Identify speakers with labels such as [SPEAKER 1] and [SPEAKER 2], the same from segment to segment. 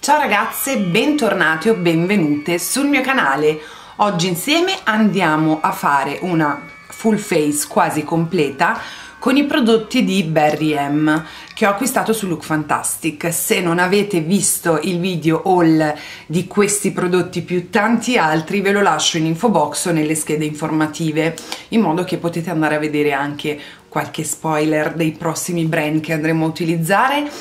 [SPEAKER 1] Ciao ragazze, bentornate o benvenute sul mio canale. Oggi insieme andiamo a fare una full face quasi completa con i prodotti di Barry M che ho acquistato su Lookfantastic. Se non avete visto il video haul di questi prodotti più tanti altri, ve lo lascio in info box o nelle schede informative, in modo che potete andare a vedere anche qualche spoiler dei prossimi brand che andremo a utilizzare.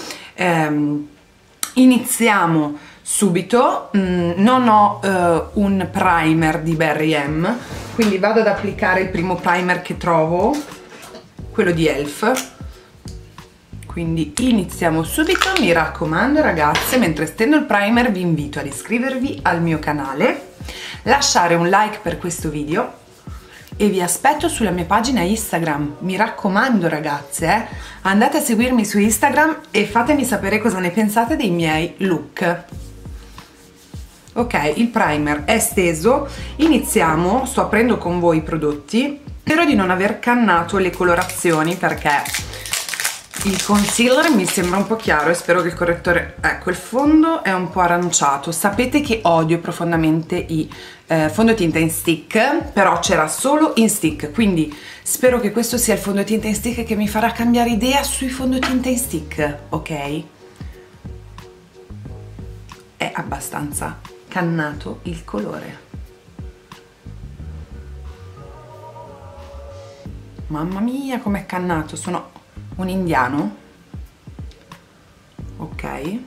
[SPEAKER 1] Iniziamo subito. Non ho un primer di Barry M, quindi vado ad applicare il primo primer che trovo, quello di Elf. Quindi iniziamo subito. Mi raccomando ragazze, mentre stendo il primer vi invito ad iscrivervi al mio canale, lasciare un like per questo video e vi aspetto sulla mia pagina Instagram. Mi raccomando ragazze, andate a seguirmi su Instagram e fatemi sapere cosa ne pensate dei miei look. Ok, il primer è steso, iniziamo. Sto aprendo con voi i prodotti. Spero di non aver cannato le colorazioni perché il concealer mi sembra un po' chiaro e spero che il correttore... Ecco, il fondo è un po' aranciato. Sapete che odio profondamente i fondotinta in stick, però c'era solo in stick, quindi spero che questo sia il fondotinta in stick che mi farà cambiare idea sui fondotinta in stick, ok? È abbastanza cannato il colore. Mamma mia com'è cannato, sono un indiano. Ok,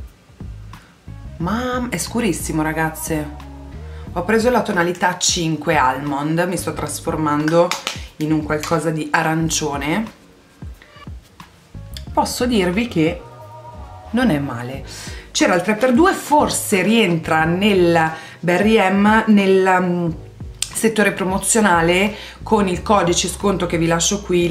[SPEAKER 1] ma è scurissimo ragazze. Ho preso la tonalità 5 Almond, mi sto trasformando in un qualcosa di arancione. Posso dirvi che non è male. C'era il 3x2, forse rientra nel Barry M, nel settore promozionale, con il codice sconto che vi lascio qui,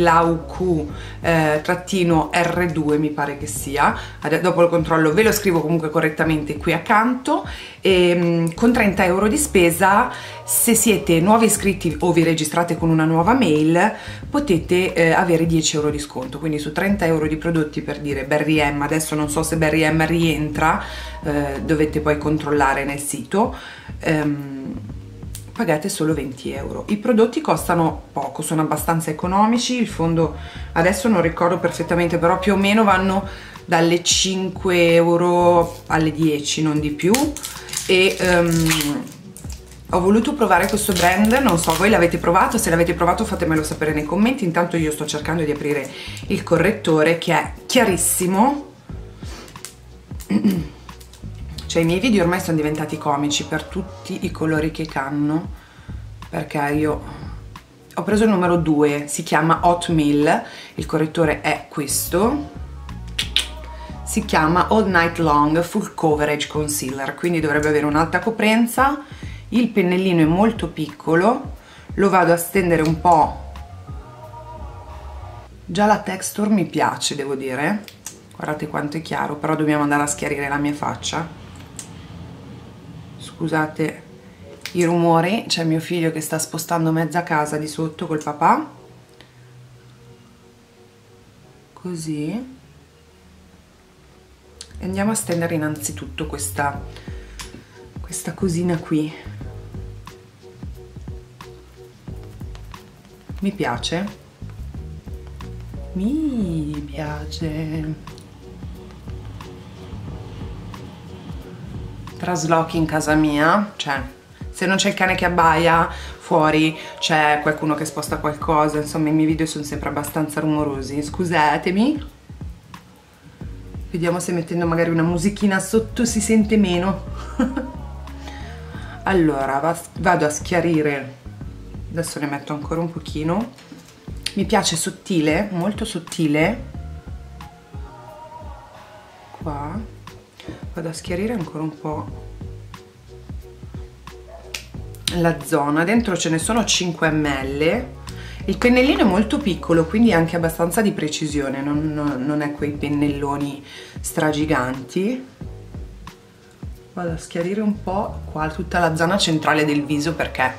[SPEAKER 1] l'AUQ-R2 mi pare che sia. Dopo il controllo ve lo scrivo comunque correttamente qui accanto. E con 30 euro di spesa, se siete nuovi iscritti o vi registrate con una nuova mail, potete avere 10 euro di sconto. Quindi su 30 euro di prodotti, per dire Barry M, adesso non so se Barry M rientra, dovete poi controllare nel sito, pagate solo 20 euro. I prodotti costano poco, sono abbastanza economici. Il fondo adesso non ricordo perfettamente, però più o meno vanno dalle 5 euro alle 10, non di più. E ho voluto provare questo brand, non so, voi l'avete provato? Se l'avete provato fatemelo sapere nei commenti. Intanto io sto cercando di aprire il correttore che è chiarissimo. Cioè i miei video ormai sono diventati comici per tutti i colori che canno, perché io ho preso il numero 2, si chiama Oatmeal, il correttore è questo, si chiama All Night Long Full Coverage Concealer, quindi dovrebbe avere un'alta coprenza. Il pennellino è molto piccolo, lo vado a stendere un po'. Già la texture mi piace, devo dire, guardate quanto è chiaro, però dobbiamo andare a schiarire la mia faccia. Scusate i rumori, c'è mio figlio che sta spostando mezza casa di sotto col papà. Così. E andiamo a stendere innanzitutto questa cosina qui. Mi piace? Mi piace. Traslochi in casa mia, cioè se non c'è il cane che abbaia, fuori c'è qualcuno che sposta qualcosa, insomma i miei video sono sempre abbastanza rumorosi, scusatemi. Vediamo se mettendo magari una musichina sotto si sente meno. Allora vado a schiarire, adesso ne metto ancora un pochino. Mi piace sottile, molto sottile. Qua vado a schiarire ancora un po' la zona. Dentro ce ne sono 5 ml. Il pennellino è molto piccolo, quindi anche abbastanza di precisione, non è quei pennelloni stragiganti. Vado a schiarire un po' qua tutta la zona centrale del viso perché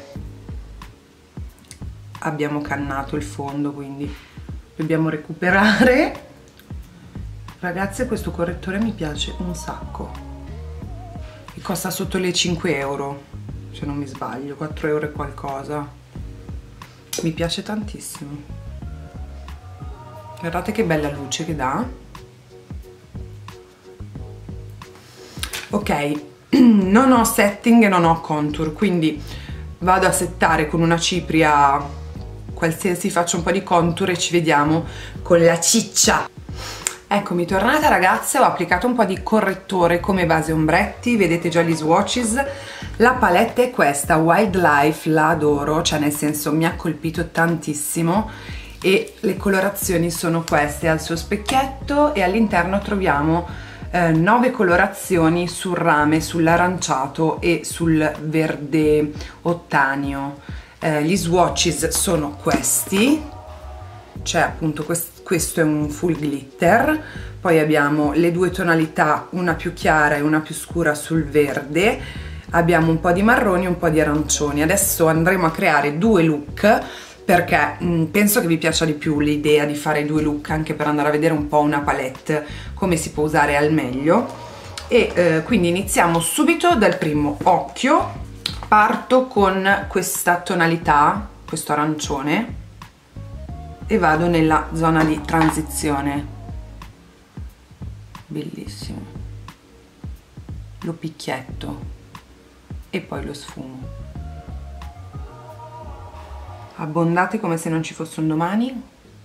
[SPEAKER 1] abbiamo cannato il fondo, quindi dobbiamo recuperare. Ragazze, questo correttore mi piace un sacco. costa sotto le 5 euro, se non mi sbaglio, 4 euro e qualcosa. Mi piace tantissimo. Guardate che bella luce che dà. Ok, non ho setting e non ho contour, quindi vado a settare con una cipria qualsiasi, faccio un po' di contour e ci vediamo con la ciccia. Eccomi tornata ragazze, ho applicato un po' di correttore come base ombretti, vedete già gli swatches. La palette è questa, Wildlife, la adoro, cioè nel senso mi ha colpito tantissimo e le colorazioni sono queste al suo specchietto e all'interno troviamo 9 colorazioni sul rame, sull'aranciato e sul verde ottaneo. Gli swatches sono questi, c'è appunto questo è un full glitter, poi abbiamo le due tonalità, una più chiara e una più scura sul verde, abbiamo un po' di marroni e un po' di arancioni. Adesso andremo a creare due look perché penso che vi piaccia di più l'idea di fare due look, anche per andare a vedere un po' una palette, come si può usare al meglio. E quindi iniziamo subito dal primo occhio. Parto con questa tonalità, questo arancione, e vado nella zona di transizione. Bellissimo. Lo picchietto e poi lo sfumo. Abbondate come se non ci fosse un domani.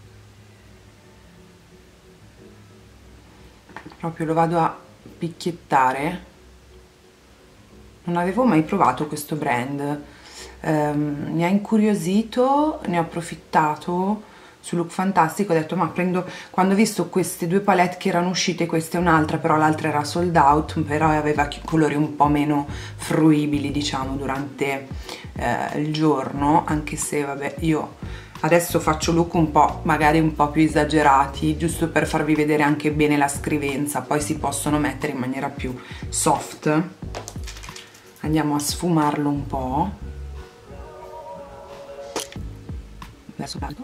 [SPEAKER 1] Proprio lo vado a picchiettare. Non avevo mai provato questo brand, mi ha incuriosito, ne ho approfittato su Look Fantastic, ho detto ma prendo, quando ho visto queste due palette che erano uscite, questa è un'altra, però l'altra era sold out, però aveva colori un po' meno fruibili diciamo durante il giorno, anche se vabbè io adesso faccio look un po' magari un po' più esagerati, giusto per farvi vedere anche bene la scrivenza, poi si possono mettere in maniera più soft. Andiamo a sfumarlo un po'. Adesso parto.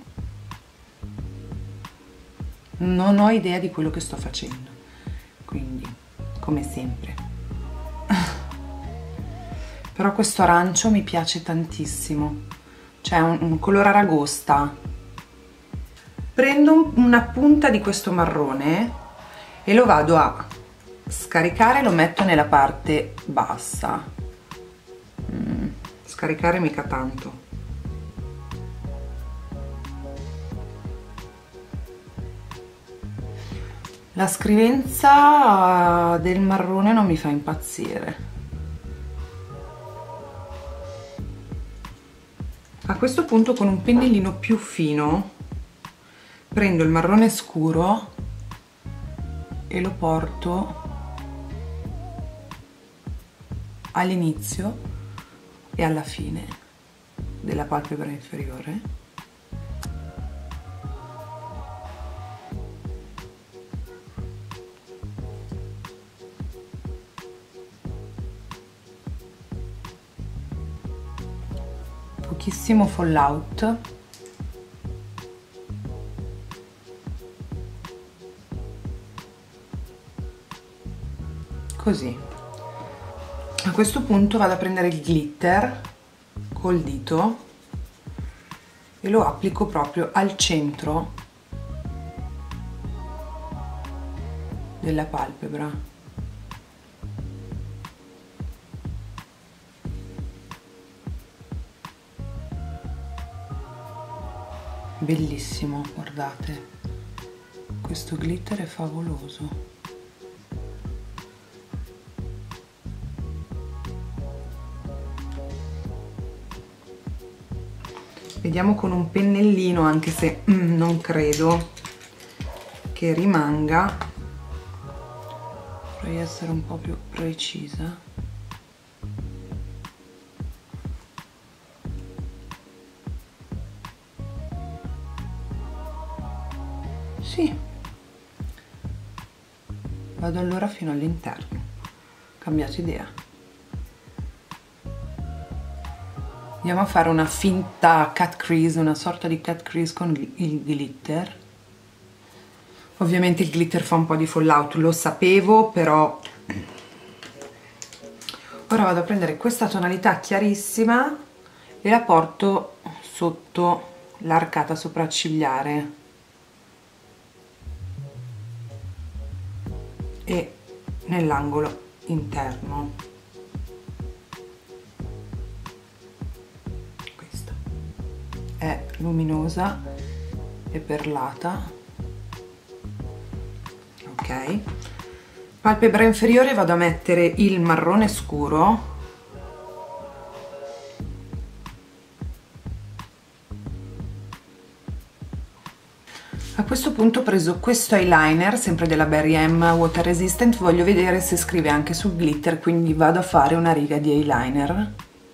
[SPEAKER 1] Non ho idea di quello che sto facendo, quindi come sempre. Però questo arancio mi piace tantissimo, cioè un colore aragosta. Prendo una punta di questo marrone e lo vado a scaricare, lo metto nella parte bassa. Scaricare mica tanto. La scrivenza del marrone non mi fa impazzire. A questo punto con un pennellino più fino prendo il marrone scuro e lo porto all'inizio e alla fine della palpebra inferiore. Pochissimo fallout. Così. A questo punto vado a prendere il glitter col dito e lo applico proprio al centro della palpebra. Bellissimo, guardate, questo glitter è favoloso. Vediamo con un pennellino, anche se non credo che rimanga, vorrei essere un po' più precisa. Sì, vado allora fino all'interno, cambiato idea. Andiamo a fare una finta cut crease, una sorta di cut crease con il glitter. Ovviamente il glitter fa un po' di fallout, lo sapevo, però Ora vado a prendere questa tonalità chiarissima e la porto sotto l'arcata sopraccigliare e nell'angolo interno. Questa è luminosa e perlata. Ok, palpebra inferiore vado a mettere il marrone scuro. A questo punto ho preso questo eyeliner, sempre della Barry M Water Resistant, voglio vedere se scrive anche sul glitter, quindi vado a fare una riga di eyeliner.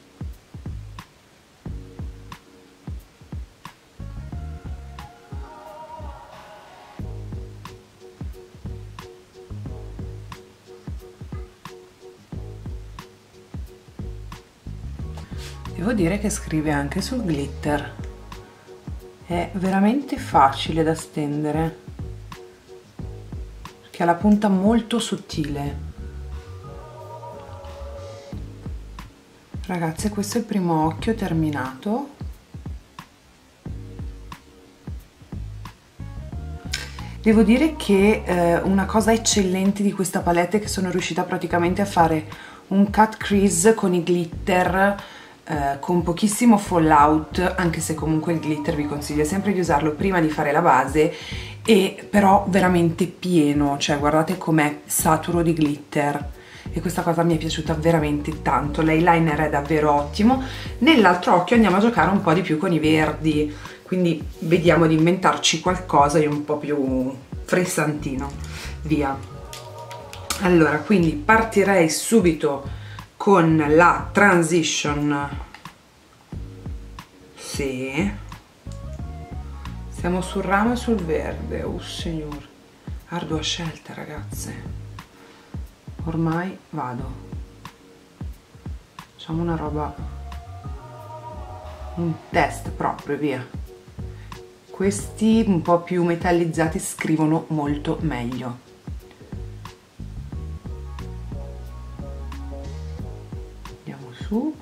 [SPEAKER 1] Devo dire che scrive anche sul glitter. È veramente facile da stendere perché ha la punta molto sottile. Ragazze, questo è il primo occhio terminato. Devo dire che una cosa eccellente di questa palette è che sono riuscita praticamente a fare un cut crease con i glitter con pochissimo fallout, anche se comunque il glitter vi consiglio sempre di usarlo prima di fare la base, e però veramente pieno, cioè guardate com'è saturo di glitter, e questa cosa mi è piaciuta veramente tanto. L'eyeliner è davvero ottimo. Nell'altro occhio andiamo a giocare un po' di più con i verdi, quindi vediamo di inventarci qualcosa di un po' più frizzantino. Via. Allora, quindi partirei subito con la transition. Sì, siamo sul ramo e sul verde. Oh signore, ardua scelta, ragazze. Ormai vado. Facciamo una roba, un test proprio, via. Questi un po' più metallizzati scrivono molto meglio. Su.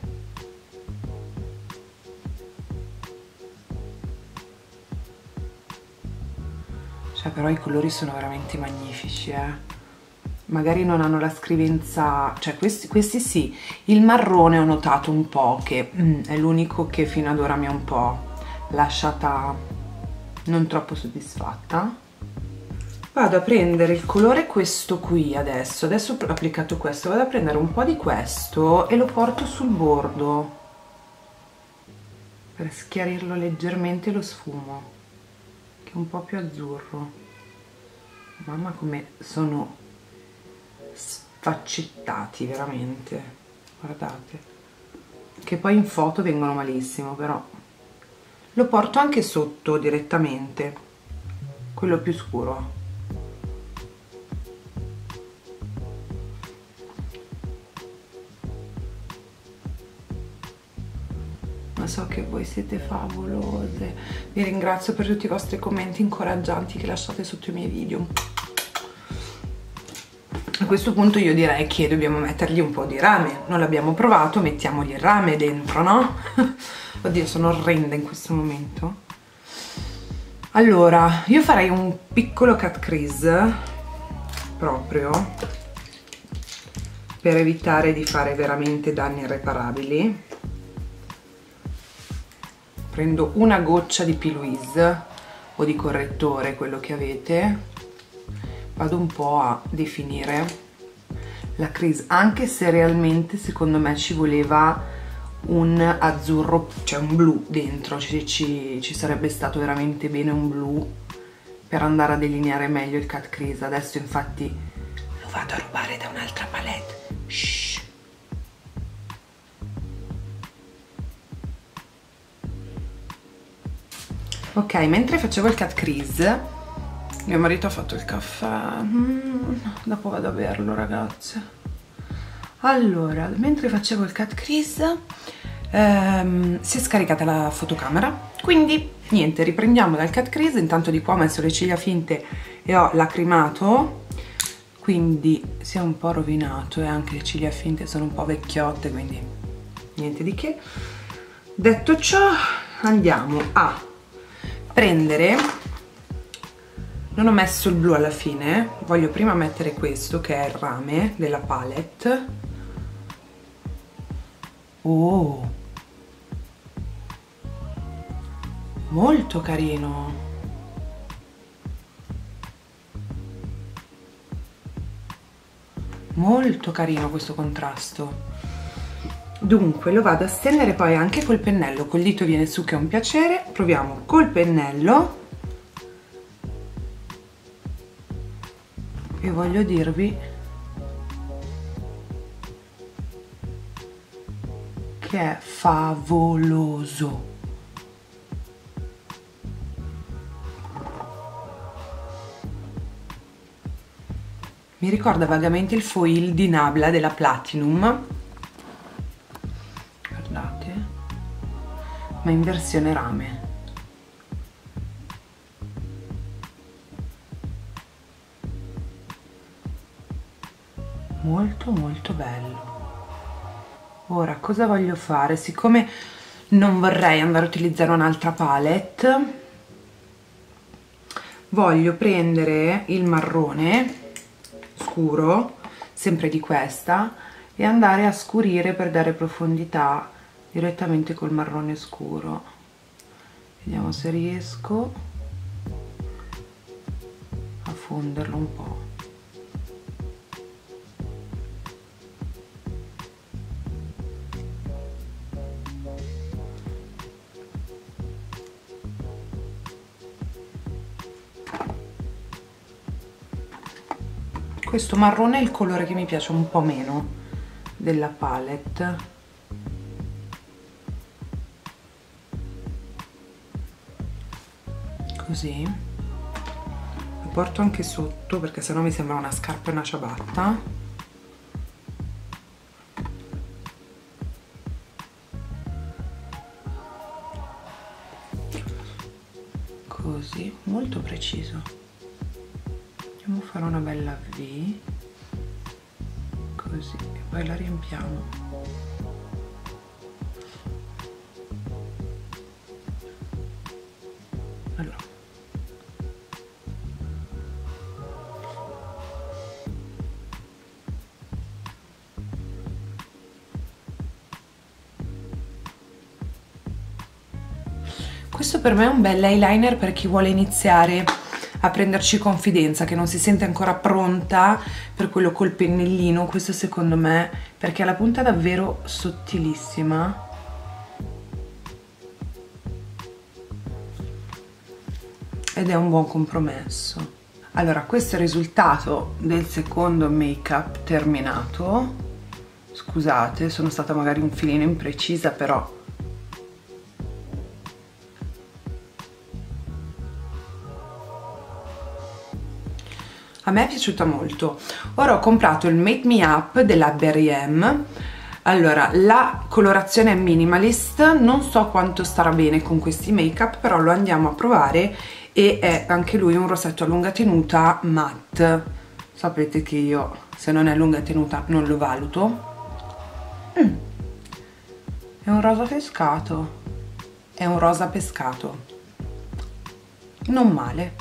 [SPEAKER 1] Cioè, però i colori sono veramente magnifici, magari non hanno la scrivenza, cioè questi sì. Il marrone ho notato un po' che è l'unico che fino ad ora mi ha un po' lasciata non troppo soddisfatta. Vado a prendere il colore questo qui adesso ho applicato questo, vado a prendere un po' di questo e lo porto sul bordo per schiarirlo leggermente lo sfumo, che è un po' più azzurro. Mamma come sono sfaccettati veramente, guardate, che poi in foto vengono malissimo, però lo porto anche sotto direttamente, quello più scuro. So che voi siete favolose, vi ringrazio per tutti i vostri commenti incoraggianti che lasciate sotto i miei video. A questo punto io direi che dobbiamo mettergli un po' di rame, non l'abbiamo provato, mettiamogli il rame dentro, no? Oddio, sono orrenda in questo momento. Allora, io farei un piccolo cut crease proprio per evitare di fare veramente danni irreparabili. Prendo una goccia di P. Louise o di correttore, quello che avete, vado un po' a definire la crease, anche se realmente secondo me ci voleva un azzurro, cioè un blu dentro, ci sarebbe stato veramente bene un blu per andare a delineare meglio il cut crease. Adesso infatti lo vado a rubare da un'altra palette. Shhh. Ok, mentre facevo il cut crease, mio marito ha fatto il caffè, dopo vado a berlo, ragazze. Allora, mentre facevo il cut crease si è scaricata la fotocamera, quindi niente, riprendiamo dal cut crease. Intanto di qua ho messo le ciglia finte e ho lacrimato, quindi si è un po' rovinato e anche le ciglia finte sono un po' vecchiotte, quindi niente di che. Detto ciò, andiamo a prendere, non ho messo il blu alla fine, voglio prima mettere questo che è il rame della palette. Oh, molto carino, molto carino questo contrasto. Dunque lo vado a stendere poi anche col pennello, col dito viene su che è un piacere. Proviamo col pennello e voglio dirvi che è favoloso. Mi ricorda vagamente il foil di Nabla della Platinum, guardate, ma in versione rame. Molto molto bello. Ora cosa voglio fare? Siccome non vorrei andare a utilizzare un'altra palette, voglio prendere il marrone scuro, sempre di questa, e andare a scurire per dare profondità direttamente col marrone scuro. Vediamo se riesco a fonderlo un po'. Questo marrone è il colore che mi piace un po' meno della palette. Così. Lo porto anche sotto perché sennò mi sembra una scarpa e una ciabatta. Così, molto preciso. Andiamo a fare una bella V, così, e poi la riempiamo. Allora. Questo per me è un bel eyeliner per chi vuole iniziare a prenderci confidenza, che non si sente ancora pronta per quello col pennellino. Questo secondo me, perché ha la punta davvero sottilissima, ed è un buon compromesso. Allora, questo è il risultato del secondo make up terminato. Scusate, sono stata magari un filino imprecisa, però a me è piaciuta molto. Ora ho comprato il Make Me Up della Barry M. Allora, la colorazione è minimalist, non so quanto starà bene con questi make up, però lo andiamo a provare, e è anche lui un rossetto a lunga tenuta matte. Sapete che io, se non è lunga tenuta, non lo valuto. È un rosa pescato. È un rosa pescato. Non male.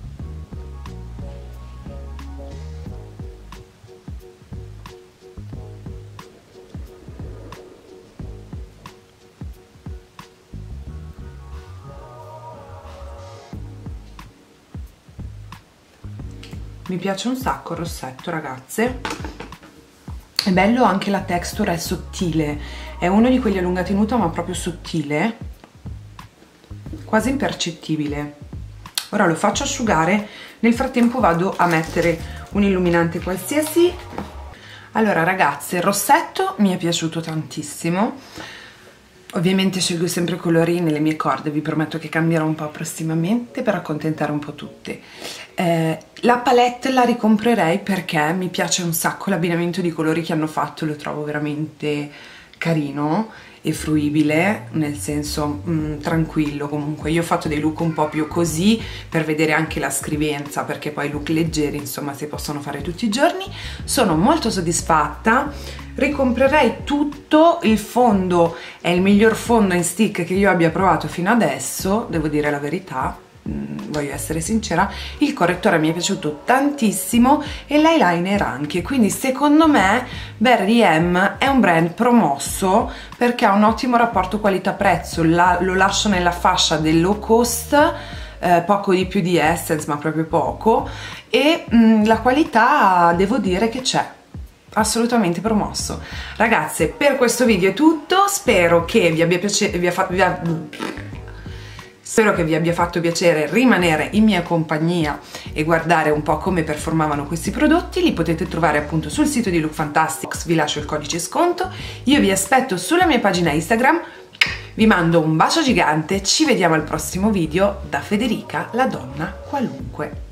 [SPEAKER 1] Mi piace un sacco il rossetto, ragazze. È bello anche la texture, è sottile. È uno di quelli a lunga tenuta, ma proprio sottile, quasi impercettibile. Ora lo faccio asciugare, nel frattempo vado a mettere un illuminante qualsiasi. Allora ragazze, il rossetto mi è piaciuto tantissimo. Ovviamente scelgo sempre colori nelle mie corde, vi prometto che cambierò un po' prossimamente per accontentare un po' tutte. La palette la ricomprerei perché mi piace un sacco l'abbinamento di colori che hanno fatto, lo trovo veramente carino e fruibile, nel senso tranquillo. Comunque io ho fatto dei look un po' più così per vedere anche la scrivenza, perché poi look leggeri insomma si possono fare tutti i giorni. Sono molto soddisfatta, ricomprerei tutto. Il fondo è il miglior fondo in stick che io abbia provato fino adesso, devo dire la verità, voglio essere sincera. Il correttore mi è piaciuto tantissimo e l'eyeliner anche, quindi secondo me Barry M è un brand promosso perché ha un ottimo rapporto qualità-prezzo, lo lascio nella fascia del low cost, poco di più di Essence, ma proprio poco, e la qualità devo dire che c'è, assolutamente promosso. Ragazze, per questo video è tutto, spero che vi abbia Spero che vi abbia fatto piacere rimanere in mia compagnia e guardare un po' come performavano questi prodotti. Li potete trovare appunto sul sito di Lookfantastics, vi lascio il codice sconto. Io vi aspetto sulla mia pagina Instagram, vi mando un bacio gigante, ci vediamo al prossimo video da Federica, la donna qualunque.